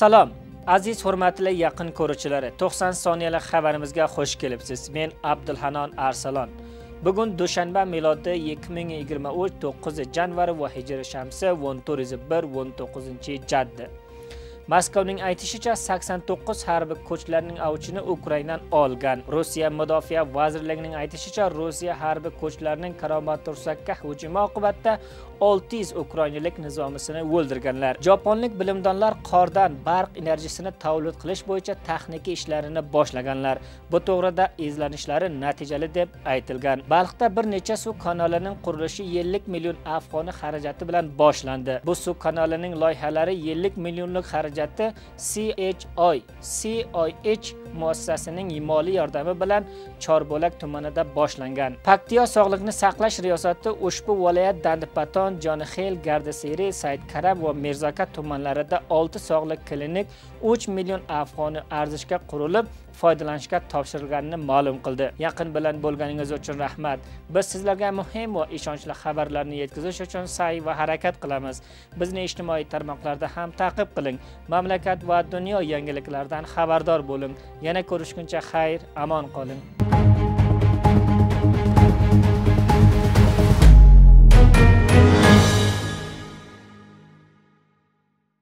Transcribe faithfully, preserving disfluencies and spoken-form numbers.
Salom, aziz hurmatli yaqin ko'ruvchilari, to'qson soniyalik xabarimizga xush kelibsiz. Men Abdulhanon Arsalon. Bugun dushanba, milodi ikki ming yigirma uch to'qqizinchi yanvar va hijriy shamsi o'n to'rt bir o'n to'qqizinchi jaddi. Moskvaning aytishicha sakson to'qqiz harbiy ko'chlarning avchini Ukrainadan olgan. Rossiya Mudofaa vazirligining aytishicha Rossiya harbiy ko'chlarining Kramatorskka hujumi oqibatida olti yuz ukrainalik nizomisini o'ldirganlar. Japonlik bilimdonlar qordan barq enerjisini tavlid qilish bo'yicha texnika ishlarini boshlaganlar. Bu to'g'rida izlanishlari natijali deb aytilgan. Balxda bir necha suv kanalining qurilishi ellik million afg'oni xarajati bilan boshlandi. Bu suv kanalining loyihalari ellik millionlik xarajati C H I C I H muassasasining moliy yordami bilan Chorbolak tumanida boshlangan. Paktiyo sog'liqni saqlash riyosati ushbu viloyat Dandipaton, Jonixel, Gardaseri, Saidkaram va Mirzakat tumanlarida olti sog'liq klinik uch million afg'oni arzishga qurilib, foydalanishga topshirilganini ma'lum qildi. Yaqin bilan bo'lganingiz uchun rahmat. Biz sizlarga muhim va ishonchli xabarlarni yetkazish uchun sa'y va harakat qilamiz. Bizni ijtimoiy tarmoqlarda ham ta'qib qiling. Mamlakat va dunyo yangiliklaridan xabardor bo'ling. Yana ko'rishguncha xayr, amon qoling.